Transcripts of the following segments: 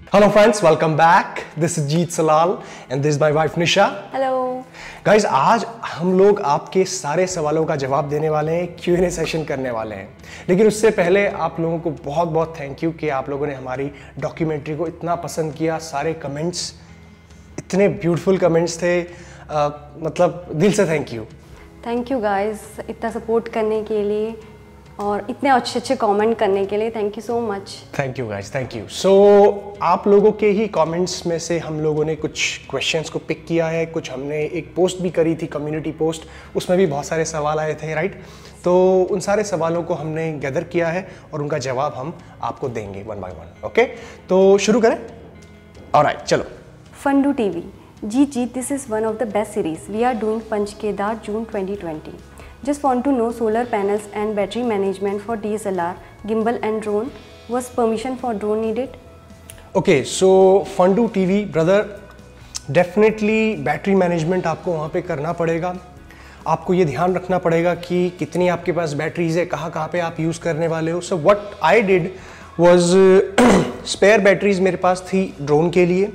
Hello friends, welcome back. This is Jeet Salal and this is my wife Nisha. Hello Guys, आज हम लोग आपके सारे सवालों का जवाब देने वाले हैं, Q&A सेशन करने वाले हैं। लेकिन उससे पहले आप लोगों को बहुत बहुत थैंक यू कि आप लोगों ने हमारी डॉक्यूमेंट्री को इतना पसंद किया। सारे कमेंट्स इतने ब्यूटीफुल कमेंट्स थे, मतलब दिल से थैंक यू गाइस इतना सपोर्ट करने के लिए और इतने अच्छे अच्छे कमेंट करने के लिए। Thank you so much. Thank you guys, thank you. So आप लोगों के ही कमेंट्स में से हम लोगों ने कुछ क्वेश्चंस को पिक किया है। कुछ हमने एक पोस्ट भी करी थी, कम्युनिटी पोस्ट, उसमें भी बहुत सारे सवाल आए थे, राइट? तो उन सारे सवालों को हमने गैदर किया है और उनका जवाब हम आपको देंगे वन बाय वन। ओके, तो शुरू करें? ऑलराइट, चलो। Fundu TV ji, this is one of the best series we are doing Panch Kedar June 2020। Just want to know solar panels and battery management for DSLR, gimbal and drone. Was permission for drone needed? Okay, so Fundu TV, brother, definitely battery management आपको वहाँ पे करना पड़ेगा। आपको ये ध्यान रखना पड़ेगा कि कितनी आपके पास बैटरीज है, कहाँ पे आप यूज़ करने वाले हो। So what I did was spare batteries मेरे पास थी ड्रोन के लिए,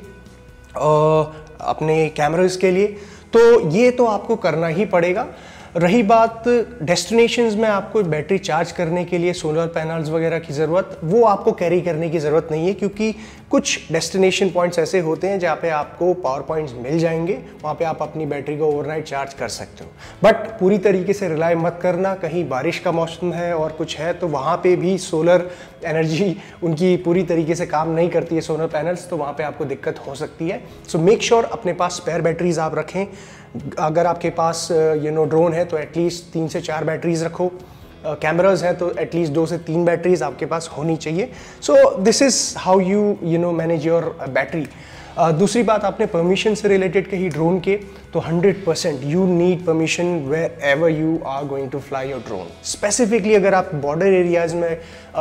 अपने कैमराज के लिए, तो ये तो आपको करना ही पड़ेगा। रही बात डेस्टिनेशंस में आपको बैटरी चार्ज करने के लिए सोलर पैनल्स वगैरह की ज़रूरत, वो आपको कैरी करने की ज़रूरत नहीं है, क्योंकि कुछ डेस्टिनेशन पॉइंट्स ऐसे होते हैं जहाँ पे आपको पावर पॉइंट्स मिल जाएंगे, वहाँ पे आप अपनी बैटरी को ओवरनाइट चार्ज कर सकते हो। बट पूरी तरीके से रिलाय मत करना, कहीं बारिश का मौसम है और कुछ है तो वहाँ पे भी सोलर एनर्जी उनकी पूरी तरीके से काम नहीं करती है, सोलर पैनल्स, तो वहाँ पे आपको दिक्कत हो सकती है। सो मेक श्योर अपने पास स्पेयर बैटरीज आप रखें। अगर आपके पास ड्रोन है तो एटलीस्ट 3 से 4 बैटरीज रखो, कैमराज हैं तो एटलीस्ट 2 से 3 बैटरीज आपके पास होनी चाहिए। So this is how you manage your battery. दूसरी बात, आपने परमिशन से रिलेटेड कही ड्रोन के, तो 100% you need permission wherever you are going to fly your drone. Specifically अगर आप बॉर्डर एरियाज में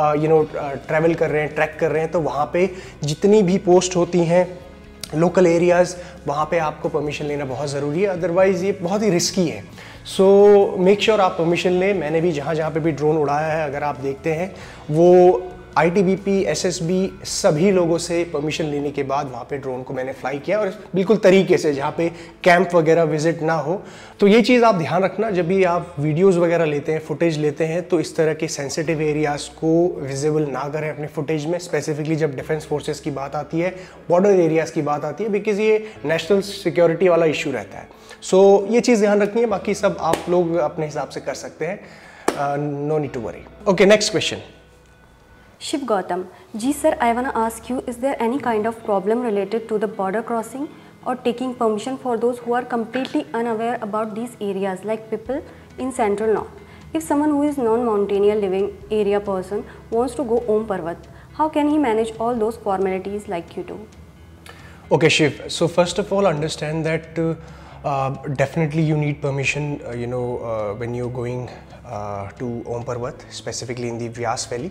ट्रैवल कर रहे हैं, ट्रैक कर रहे हैं, तो वहाँ पे जितनी भी पोस्ट होती हैं लोकल एरियाज़, वहाँ पे आपको परमिशन लेना बहुत ज़रूरी है, अदरवाइज़ ये बहुत ही रिस्की है। सो मेक श्योर आप परमिशन लें। मैंने भी जहाँ पे भी ड्रोन उड़ाया है, अगर आप देखते हैं, वो ITBP, SSB सभी लोगों से परमिशन लेने के बाद वहाँ पे ड्रोन को मैंने फ्लाई किया, और बिल्कुल तरीके से, जहाँ पे कैंप वगैरह विजिट ना हो। तो ये चीज़ आप ध्यान रखना, जब भी आप वीडियोस वगैरह लेते हैं, फुटेज लेते हैं, तो इस तरह के सेंसिटिव एरियाज़ को विजिबल ना करें अपने फुटेज में, स्पेसिफिकली जब डिफेंस फोर्सेस की बात आती है, बॉर्डर एरियाज़ की बात आती है, बिकॉज ये नेशनल सिक्योरिटी वाला इशू रहता है। सो ये चीज़ ध्यान रखनी है, बाकी सब आप लोग अपने हिसाब से कर सकते हैं, no need to worry. Okay, next question. Shiv Gautam ji sir, I wanna ask you, is there any kind of problem related to the border crossing or taking permission for those who are completely unaware about these areas, like people in central north? If someone who is non-mountaineer living area person wants to go Om Parvat, how can he manage all those formalities like you do? Okay, Shiv. So first of all, understand that definitely you need permission, when you're going to Om Parvat, specifically in the Vyas Valley.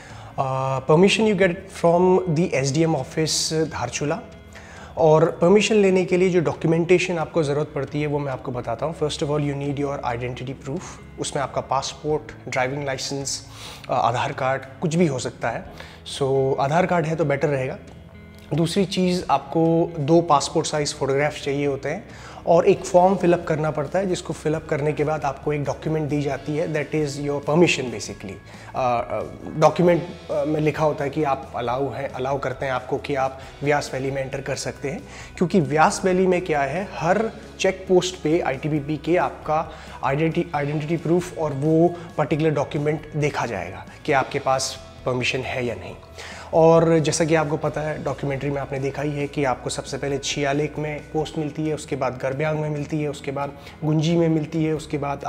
Permission you get from the SDM office Dharchula. और permission लेने के लिए जो documentation आपको ज़रूरत पड़ती है वो मैं आपको बताता हूँ। First of all you need your identity proof. उसमें आपका passport, driving licence, Aadhaar card, कुछ भी हो सकता है। सो आधार कार्ड है तो बेटर रहेगा। दूसरी चीज़, आपको 2 पासपोर्ट साइज़ फ़ोटोग्राफ्स चाहिए होते हैं, और एक फॉर्म फिलअप करना पड़ता है, जिसको फिलअप करने के बाद आपको एक डॉक्यूमेंट दी जाती है, that is your permission. Basically document में लिखा होता है कि आप अलाउ करते हैं आपको कि आप व्यास वैली में एंटर कर सकते हैं, क्योंकि व्यास वैली में क्या है, हर चेक पोस्ट पे ITBP के आपका आइडेंटिटी प्रूफ और वो पर्टिकुलर डॉक्यूमेंट देखा जाएगा कि आपके पास परमिशन है या नहीं। और जैसा कि आपको पता है, डॉक्यूमेंट्री में आपने देखा ही है कि आपको सबसे पहले छियालेक में पोस्ट मिलती है, उसके बाद गरब्यांग में मिलती है, उसके बाद गुंजी में मिलती है, उसके बाद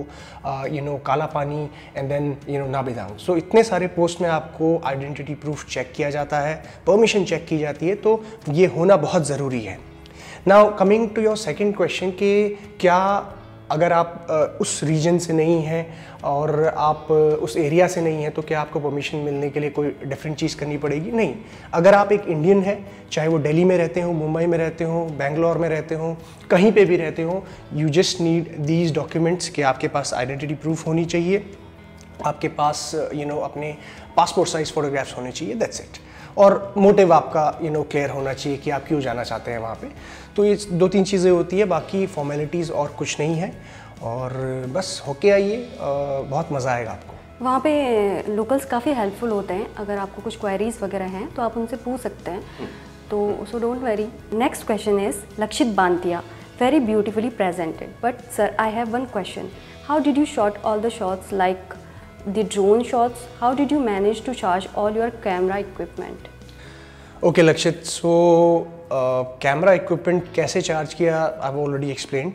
आपको काला पानी एंड देन नाबेदांग। सो इतने सारे पोस्ट में आपको आइडेंटिटी प्रूफ चेक किया जाता है, परमिशन चेक की जाती है, तो ये होना बहुत ज़रूरी है। Now coming to your second question कि क्या अगर आप उस रीजन से नहीं हैं और आप उस एरिया से नहीं हैं तो क्या आपको परमिशन मिलने के लिए कोई डिफरेंट चीज़ करनी पड़ेगी? नहीं। अगर आप एक इंडियन हैं, चाहे वो दिल्ली में रहते हो, मुंबई में रहते हो, बेंगलोर में रहते हो, कहीं पे भी रहते हो, you just need these documents कि आपके पास आइडेंटिटी प्रूफ होनी चाहिए, आपके पास अपने पासपोर्ट साइज फोटोग्राफ्स होने चाहिए, दैट्स इट। और मोटिव आपका क्लियर होना चाहिए कि आप क्यों जाना चाहते हैं वहाँ पे। तो ये 2-3 चीज़ें होती है, बाकी फॉर्मेलिटीज़ और कुछ नहीं है। और बस होके आइए, बहुत मज़ा आएगा आपको। वहाँ पे लोकल्स काफ़ी हेल्पफुल होते हैं, अगर आपको कुछ क्वेरीज वगैरह हैं तो आप उनसे पूछ सकते हैं, तो so don't worry. Next question is Lakshit Bantia, very beautifully presented, but sir I have one question, how did you shot all the shots like the drone shots, how did you manage to charge all your camera equipment? Okay Lakshit, so camera equipment कैसे charge किया I have already explained.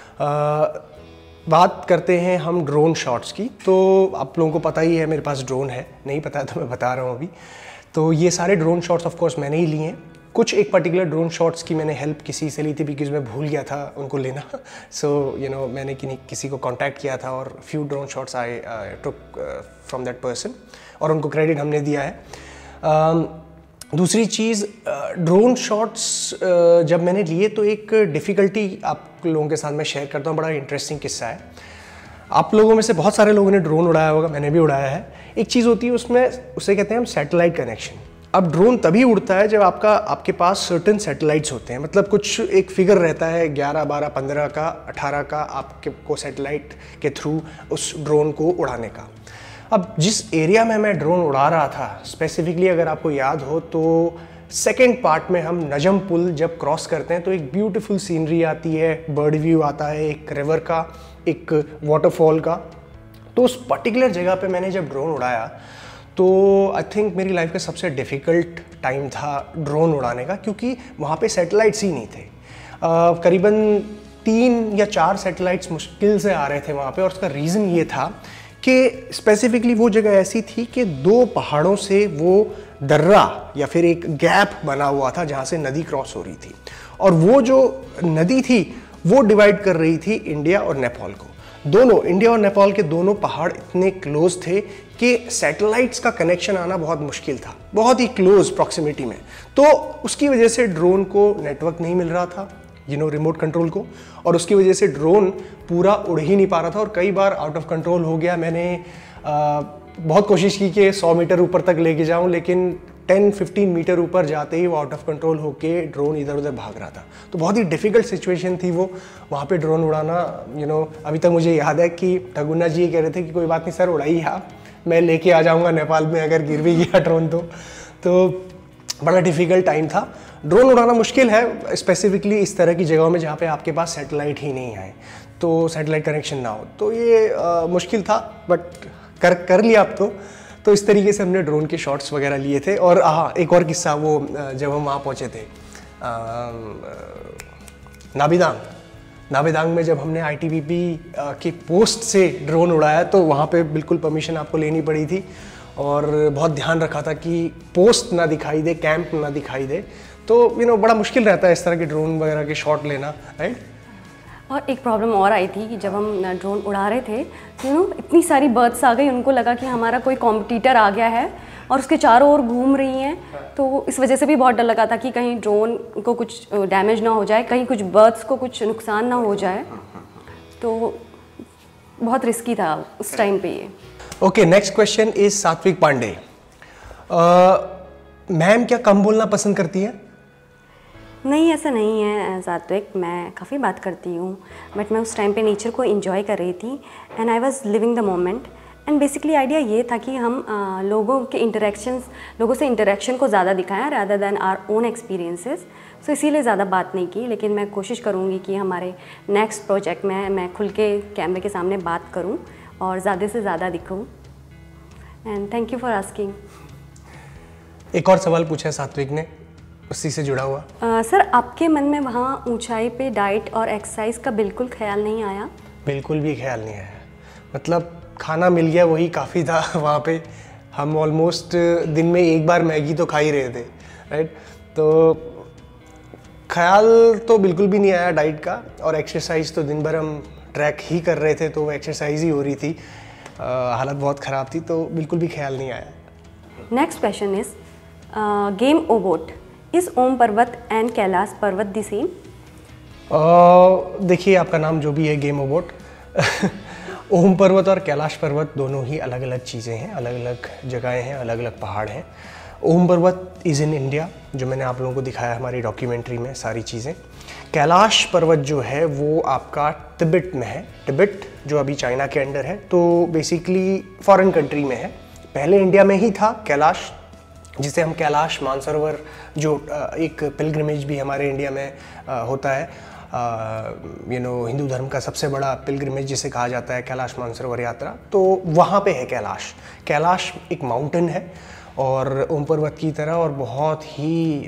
बात करते हैं हम drone shots की। तो आप लोगों को पता ही है मेरे पास ड्रोन है, नहीं पता है तो मैं बता रहा हूँ अभी। तो ये सारे ड्रोन शॉट्स ऑफ कोर्स मैंने ही लिए हैं। कुछ एक पर्टिकुलर ड्रोन शॉट्स की मैंने हेल्प किसी से ली थी बिकॉज मैं भूल गया था उनको लेना। सो मैंने किसी को कांटेक्ट किया था और few drone shots I took from that person और उनको क्रेडिट हमने दिया है। दूसरी चीज़, ड्रोन शॉट्स जब मैंने लिए तो एक डिफ़िकल्टी आप लोगों के साथ मैं शेयर करता हूँ, बड़ा इंटरेस्टिंग किस्सा है। आप लोगों में से बहुत सारे लोगों ने ड्रोन उड़ाया होगा, मैंने भी उड़ाया है। एक चीज़ होती है उसमें, उसे कहते हैं हम सैटेलाइट कनेक्शन। अब ड्रोन तभी उड़ता है जब आपके पास सर्टेन सैटेलाइट्स होते हैं, मतलब कुछ एक फिगर रहता है 11, 12, 15 का, 18 का आपके को सैटेलाइट के थ्रू उस ड्रोन को उड़ाने का। अब जिस एरिया में मैं ड्रोन उड़ा रहा था स्पेसिफिकली, अगर आपको याद हो तो सेकेंड पार्ट में हम नजम पुल जब क्रॉस करते हैं तो एक ब्यूटीफुल सीनरी आती है, बर्ड व्यू आता है, एक रिवर का, एक वाटरफॉल का। तो उस पर्टिकुलर जगह पे मैंने जब ड्रोन उड़ाया तो आई थिंक मेरी लाइफ का सबसे डिफ़िकल्ट टाइम था ड्रोन उड़ाने का, क्योंकि वहाँ पे सैटेलाइट्स ही नहीं थे। करीबन 3 या 4 सैटेलाइट्स मुश्किल से आ रहे थे वहाँ पे, और उसका रीज़न ये था कि स्पेसिफिकली वो जगह ऐसी थी कि 2 पहाड़ों से वो दर्रा या फिर एक गैप बना हुआ था जहाँ से नदी क्रॉस हो रही थी, और वो जो नदी थी वो डिवाइड कर रही थी इंडिया और नेपाल को। दोनों इंडिया और नेपाल के दोनों पहाड़ इतने क्लोज थे कि सैटेलाइट्स का कनेक्शन आना बहुत मुश्किल था, बहुत ही क्लोज प्रॉक्सिमिटी में। तो उसकी वजह से ड्रोन को नेटवर्क नहीं मिल रहा था, रिमोट कंट्रोल को, और उसकी वजह से ड्रोन पूरा उड़ ही नहीं पा रहा था और कई बार आउट ऑफ कंट्रोल हो गया। मैंने बहुत कोशिश की कि 100 मीटर ऊपर तक लेके जाऊं, लेकिन 10-15 मीटर ऊपर जाते ही वो आउट ऑफ कंट्रोल होके ड्रोन इधर उधर भाग रहा था। तो बहुत ही डिफ़िकल्ट सिचुएशन थी वो, वहाँ पे ड्रोन उड़ाना। अभी तक मुझे याद है कि ठगुना जी कह रहे थे कि कोई बात नहीं सर, उड़ाइए आप, मैं लेके आ जाऊँगा नेपाल में अगर गिर भी गया ड्रोन तो बड़ा डिफ़िकल्ट टाइम था। ड्रोन उड़ाना मुश्किल है, स्पेसिफिकली इस तरह की जगहों में जहाँ पे आपके पास सैटेलाइट ही नहीं है, तो सैटेलाइट कनेक्शन ना हो, तो ये मुश्किल था, बट कर लिया अब तो इस तरीके से हमने ड्रोन के शॉट्स वगैरह लिए थे। और हाँ, एक और किस्सा, वो जब हम वहाँ पहुँचे थे नाबिदांग में, जब हमने ITBP की पोस्ट से ड्रोन उड़ाया तो वहाँ पे बिल्कुल परमिशन आपको लेनी पड़ी थी और बहुत ध्यान रखा था कि पोस्ट ना दिखाई दे, कैंप ना दिखाई दे। तो बड़ा मुश्किल रहता है इस तरह के ड्रोन वगैरह के शॉट लेना, राइट। और एक प्रॉब्लम और आई थी कि जब हम ड्रोन उड़ा रहे थे, इतनी सारी बर्ड्स आ गई, उनको लगा कि हमारा कोई कॉम्पिटिटर आ गया है और उसके चारों ओर घूम रही हैं, तो इस वजह से भी बहुत डर लगा था कि कहीं ड्रोन को कुछ डैमेज ना हो जाए, कहीं कुछ बर्ड्स को कुछ नुकसान ना हो जाए, तो बहुत रिस्की था उस टाइम पे ये। ओके, नेक्स्ट क्वेश्चन इज सात्विक पांडे। मैम क्या कम बोलना पसंद करती है? नहीं, ऐसा नहीं है सात्विक, मैं काफ़ी बात करती हूँ, बट मैं उस टाइम पे नेचर को एंजॉय कर रही थी and I was living the moment. And basically idea ये था कि हम लोगों से इंटरेक्शन को ज़्यादा दिखाएं rather than our own experiences. So इसीलिए ज़्यादा बात नहीं की, लेकिन मैं कोशिश करूँगी कि हमारे नेक्स्ट प्रोजेक्ट में मैं खुल के कैमरे के सामने बात करूँ और ज़्यादा से ज़्यादा दिखूँ। And thank you for asking. एक और सवाल पूछा है सात्विक ने, उसी से जुड़ा हुआ। सर, आपके मन में वहाँ ऊंचाई पे डाइट और एक्सरसाइज का बिल्कुल ख्याल नहीं आया? बिल्कुल भी ख्याल नहीं आया, मतलब खाना मिल गया वही काफ़ी था। वहाँ पे हम ऑलमोस्ट दिन में एक बार मैगी तो खा ही रहे थे, राइट। तो ख्याल तो बिल्कुल भी नहीं आया डाइट का, और एक्सरसाइज तो दिन भर हम ट्रैक ही कर रहे थे, तो वो एक्सरसाइज ही हो रही थी, हालत बहुत ख़राब थी, तो बिल्कुल भी ख्याल नहीं आया। नेक्स्ट क्वेश्चन इज गेम ओबोट, इज ओम पर्वत एंड कैलाश पर्वत द सेम? देखिए, आपका नाम जो भी है गेम ओबोट ओम पर्वत और कैलाश पर्वत दोनों ही अलग अलग चीज़ें हैं, अलग अलग जगहें हैं, अलग अलग पहाड़ हैं। ओम पर्वत इज़ इन इंडिया, जो मैंने आप लोगों को दिखाया हमारी डॉक्यूमेंट्री में सारी चीज़ें। कैलाश पर्वत जो है वो आपका तिब्बत में है, तिब्बत जो अभी चाइना के अंडर है, तो बेसिकली फॉरेन कंट्री में है। पहले इंडिया में ही था कैलाश, जिसे हम कैलाश मानसरोवर, जो एक पिलग्रिमेज भी हमारे इंडिया में होता है, हिंदू धर्म का सबसे बड़ा पिलग्रिमेज जिसे कहा जाता है कैलाश मानसरोवर यात्रा, तो वहाँ पे है कैलाश। कैलाश एक माउंटेन है और ओम पर्वत की तरह, और बहुत ही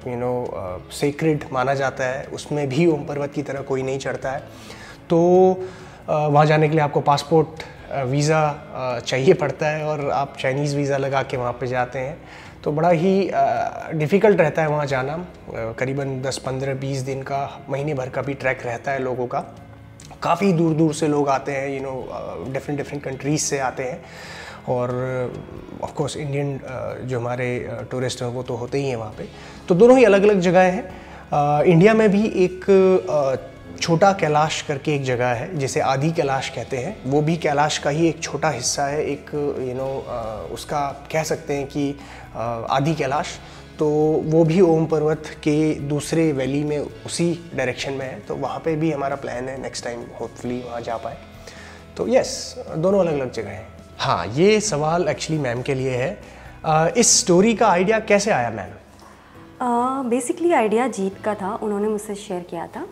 सेक्रेड माना जाता है। उसमें भी ओम पर्वत की तरह कोई नहीं चढ़ता है। तो वहाँ जाने के लिए आपको पासपोर्ट, वीज़ा चाहिए पड़ता है, और आप चाइनीज़ वीज़ा लगा के वहाँ पे जाते हैं। तो बड़ा ही डिफ़िकल्ट रहता है वहाँ जाना। करीबन 10, 15, 20 दिन का, महीने भर का भी ट्रैक रहता है लोगों का। काफ़ी दूर दूर से लोग आते हैं, डिफरेंट कंट्रीज़ से आते हैं, और ऑफ कोर्स इंडियन जो हमारे टूरिस्ट हैं वो तो होते ही हैं वहाँ पे। तो दोनों ही अलग अलग जगह हैं। इंडिया में भी एक छोटा कैलाश करके एक जगह है जिसे आदि कैलाश कहते हैं। वो भी कैलाश का ही एक छोटा हिस्सा है, एक उसका कह सकते हैं कि आदि कैलाश। तो वो भी ओम पर्वत के दूसरे वैली में, उसी डायरेक्शन में है। तो वहाँ पे भी हमारा प्लान है नेक्स्ट टाइम होपफुली वहाँ जा पाए। तो यस, दोनों अलग अलग जगह हैं। हाँ, ये सवाल एक्चुअली मैम के लिए है। इस स्टोरी का आइडिया कैसे आया मैम? बेसिकली आइडिया जीत का था, उन्होंने मुझसे शेयर किया था।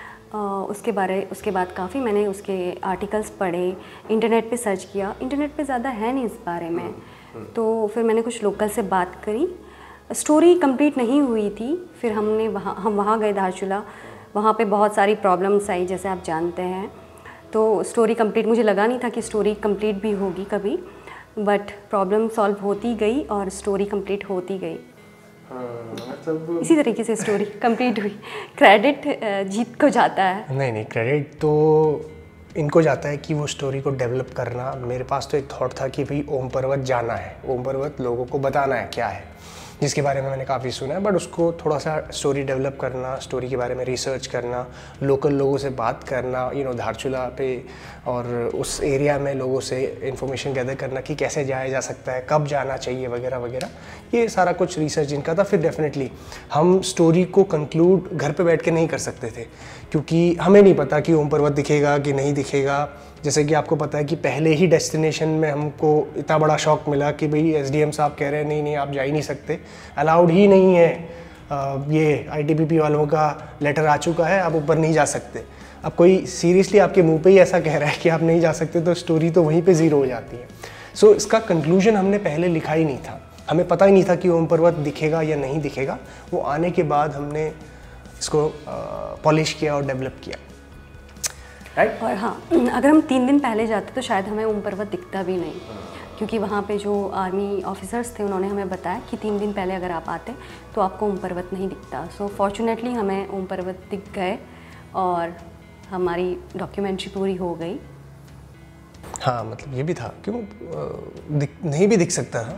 उसके बाद काफ़ी मैंने उसके आर्टिकल्स पढ़े, इंटरनेट पे सर्च किया। इंटरनेट पे ज़्यादा है नहीं इस बारे में, तो फिर मैंने कुछ लोकल से बात करी। स्टोरी कंप्लीट नहीं हुई थी। फिर हम वहाँ गए धारचूला। वहाँ पे बहुत सारी प्रॉब्लम्स आई, जैसे आप जानते हैं। तो स्टोरी कंप्लीट, मुझे लगा नहीं था कि स्टोरी कंप्लीट भी होगी कभी, बट प्रॉब्लम सॉल्व होती गई और स्टोरी कंप्लीट होती गई। मतलब इसी तरीके से स्टोरी कंप्लीट हुई। क्रेडिट जीत को जाता है। नहीं, क्रेडिट तो इनको जाता है कि वो स्टोरी को डेवलप करना। मेरे पास तो एक थॉट था कि भाई ओम पर्वत जाना है, ओम पर्वत लोगों को बताना है क्या है, जिसके बारे में मैंने काफ़ी सुना है, बट उसको थोड़ा सा स्टोरी डेवलप करना, स्टोरी के बारे में रिसर्च करना, लोकल लोगों से बात करना, धारचूला पे और उस एरिया में लोगों से इन्फॉर्मेशन गैदर करना कि कैसे जाया जा सकता है, कब जाना चाहिए, वगैरह वगैरह। ये सारा कुछ रिसर्च इनका था। फिर डेफिनेटली हम स्टोरी को कंक्लूड घर पे बैठ के नहीं कर सकते थे, क्योंकि हमें नहीं पता कि ओम पर्वत दिखेगा कि नहीं दिखेगा। जैसे कि आपको पता है कि पहले ही डेस्टिनेशन में हमको इतना बड़ा शॉक मिला कि भाई एसडीएम साहब कह रहे हैं नहीं आप जा ही नहीं सकते, अलाउड ही नहीं है, ये आईटीबीपी वालों का लेटर आ चुका है, आप ऊपर नहीं जा सकते। अब कोई सीरियसली आपके मुंह पे ही ऐसा कह रहा है कि आप नहीं जा सकते, तो स्टोरी तो वहीं पे ज़ीरो हो जाती है। सो इसका कंक्लूजन हमने पहले लिखा ही नहीं था। हमें पता ही नहीं था कि ओम पर्वत दिखेगा या नहीं दिखेगा। वो आने के बाद हमने इसको पॉलिश किया और डेवलप किया। राइट। और हाँ, अगर हम 3 दिन पहले जाते तो शायद हमें ओम पर्वत दिखता भी नहीं, क्योंकि वहाँ पे जो आर्मी ऑफिसर्स थे उन्होंने हमें बताया कि 3 दिन पहले अगर आप आते तो आपको ओम पर्वत नहीं दिखता। सो फॉर्चुनेटली हमें ओम पर्वत दिख गए और हमारी डॉक्यूमेंट्री पूरी हो गई। हाँ, मतलब ये भी था, क्यों नहीं भी दिख सकता था,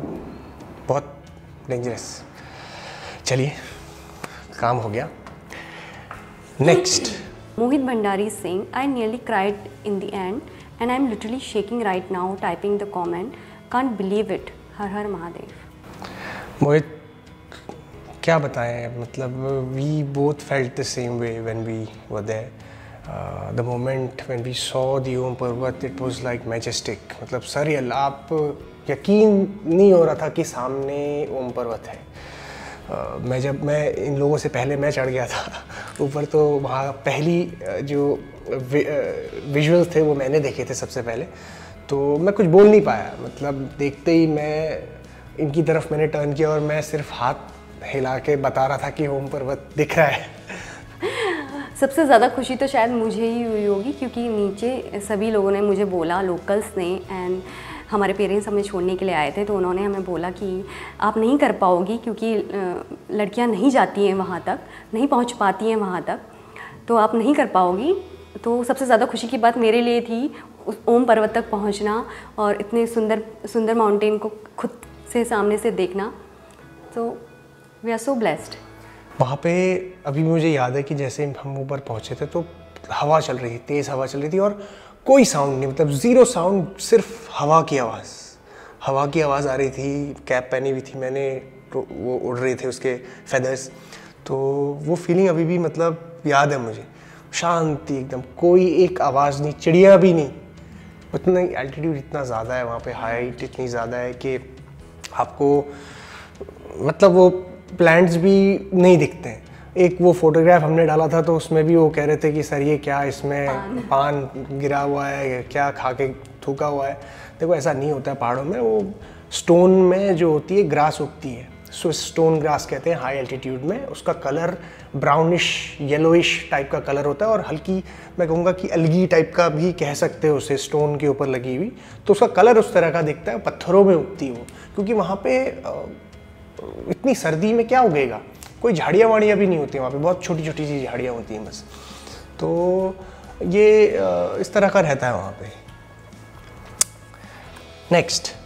बहुत डेंजरस। चलिए, काम हो गया। Next, Mohit Bhandari saying, I nearly cried in the end and I'm literally shaking right now typing the comment. Can't believe it. हर हर महादेव। मोहित, क्या बताएं, मतलब we both felt the same way when we were there. The moment when we saw the Om Parvat, it was like majestic. मतलब surreal, आप यकीन नहीं हो रहा था कि सामने ओम पर्वत है। जब मैं इन लोगों से पहले मैं चढ़ गया था ऊपर, तो वहाँ पहली जो विजुअल्स थे वो मैंने देखे थे सबसे पहले। तो मैं कुछ बोल नहीं पाया, मतलब देखते ही मैं इनकी तरफ मैंने टर्न किया और मैं सिर्फ हाथ हिला के बता रहा था कि ओम पर्वत दिख रहा है। सबसे ज़्यादा खुशी तो शायद मुझे ही हुई होगी, क्योंकि नीचे सभी लोगों ने मुझे बोला, लोकल्स ने, एंड हमारे पेरेंट्स हमें छोड़ने के लिए आए थे, तो उन्होंने हमें बोला कि आप नहीं कर पाओगी, क्योंकि लड़कियां नहीं जाती हैं वहाँ तक, नहीं पहुँच पाती हैं वहाँ तक, तो आप नहीं कर पाओगी। तो सबसे ज़्यादा खुशी की बात मेरे लिए थी उस ओम पर्वत तक पहुँचना और इतने सुंदर माउंटेन को खुद से सामने से देखना। तो वी आर सो ब्लेस्ड। वहाँ पे अभी मुझे याद है कि जैसे हम ऊपर पहुँचे थे तो हवा चल रही थी, तेज़ हवा चल रही थी, और कोई साउंड नहीं, मतलब ज़ीरो साउंड, सिर्फ हवा की आवाज़ आ रही थी। कैप पहनी हुई थी मैंने, तो वो उड़ रहे थे उसके फेदर्स। तो वो फीलिंग अभी भी मतलब याद है मुझे। शांति एकदम, कोई एक आवाज़ नहीं, चिड़िया भी नहीं। उतना एल्टीट्यूड इतना ज़्यादा है वहाँ पे, हाइट इतनी ज़्यादा है कि आपको मतलब वो प्लांट्स भी नहीं दिखते हैं। एक वो फोटोग्राफ हमने डाला था तो उसमें भी वो कह रहे थे कि सर ये क्या इसमें पान गिरा हुआ है, क्या खा के थूका हुआ है। देखो ऐसा नहीं होता है पहाड़ों में, वो स्टोन में जो होती है ग्रास उगती है, स्विस स्टोन ग्रास कहते हैं हाई एल्टीट्यूड में। उसका कलर ब्राउनिश येलोइश टाइप का कलर होता है और हल्की, मैं कहूँगा कि अलगी टाइप का भी कह सकते हो उसे, स्टोन के ऊपर लगी हुई। तो उसका कलर उस तरह का दिखता है, पत्थरों में उगती है वो, क्योंकि वहाँ पे इतनी सर्दी में क्या उगेगा, कोई झाड़ियाँ वाड़ियाँ भी नहीं होती वहाँ पे, बहुत छोटी छोटी सी झाड़ियाँ होती हैं बस। तो ये इस तरह का रहता है वहाँ पे। नेक्स्ट